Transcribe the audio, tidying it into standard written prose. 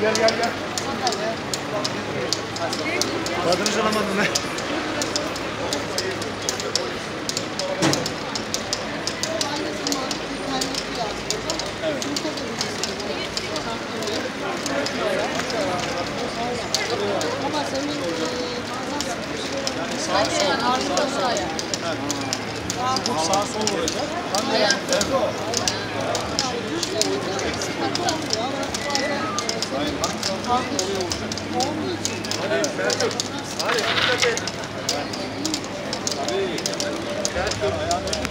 Gel. Kadını çalamadın ne? Evet. Ama senin Sağ sol olacak. Aynen.